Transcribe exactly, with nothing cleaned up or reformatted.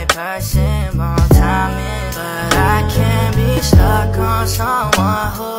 person, wrong timing. But I can't be stuck on someone who